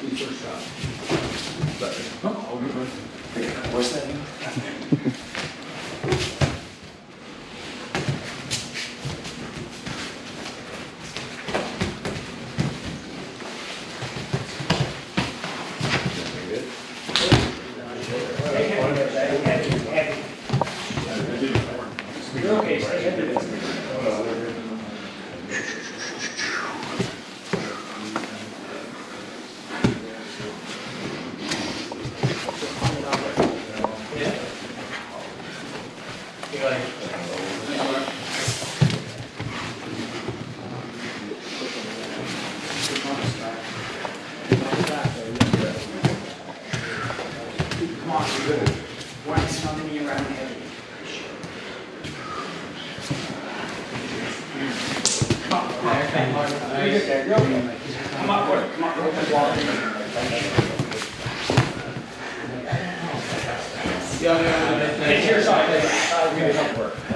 First shot. What's that? You're okay, stay heavy. Come on, you're good. Once, how many around heavy? Come on, come on. You're good there, you're okay. Come on, boy, come on, open wall. Yeah, get to your side, we can help work.